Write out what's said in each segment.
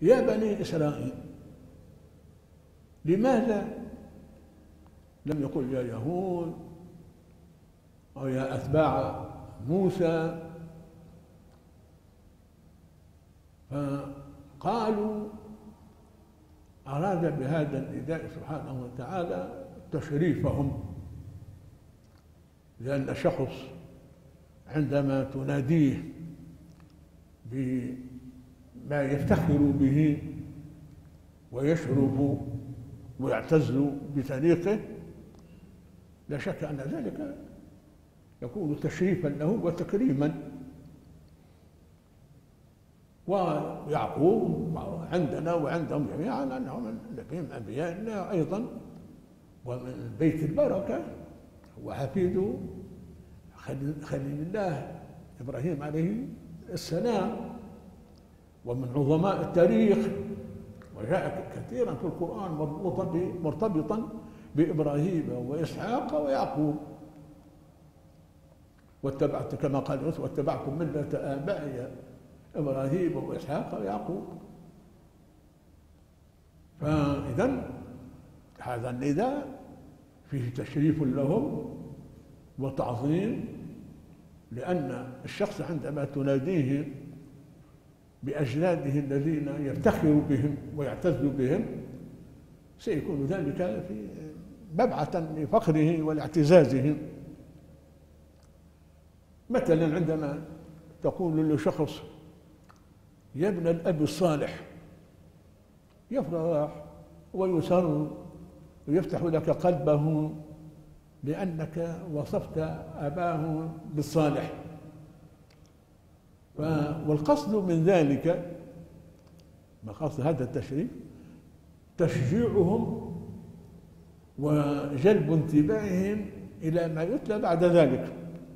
يا بني إسرائيل. لماذا لم يقل يا يهود أو يا أتباع موسى؟ فقالوا أراد بهذا النداء سبحانه وتعالى تشريفهم، لأن شخص عندما تناديه بما يفتخر به ويشرف ويعتز بتاريخه، لا شك أن ذلك يكون تشريفا له وتكريما. ويعقوب عندنا وعندهم جميعا أنهم نبيهم أنبياء الله أيضا، ومن بيت البركة وحفيد خليل الله إبراهيم عليه السلام، ومن عظماء التاريخ، وجاء كثيرا في القرآن مرتبطا بإبراهيم وإسحاق ويعقوب. واتبعت كما قال يوسف واتبعتم ملة آبائي إبراهيم وإسحاق ويعقوب. فإذا هذا النداء فيه تشريف لهم وتعظيم، لأن الشخص عندما تناديه بأجداده الذين يفتخر بهم ويعتز بهم سيكون ذلك في مبعثا لفخره ولاعتزازهم. مثلا عندما تقول لشخص يا ابن الأب الصالح يفرح ويسر ويفتح لك قلبه لأنك وصفت أباه بالصالح. والقصد من ذلك، مقصد هذا التشريف، تشجيعهم وجلب انتباههم إلى ما يتلى بعد ذلك.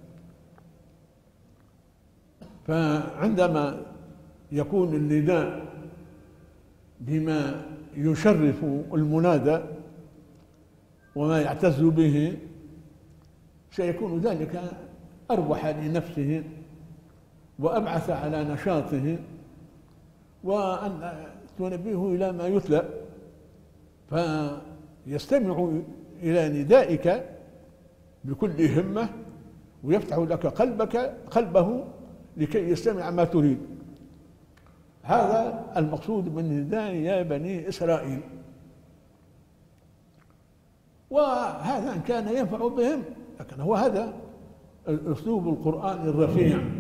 فعندما يكون النداء بما يشرف المنادى وما يعتز به سيكون ذلك أربح لنفسه وأبعث على نشاطه، وأن تنبيه إلى ما يتلى فيستمع إلى ندائك بكل همة ويفتح لك قلبه لكي يستمع ما تريد. هذا المقصود من نداء يا بني إسرائيل. وهذا إن كان ينفع بهم، لكن هو هذا الأسلوب القرآني الرفيع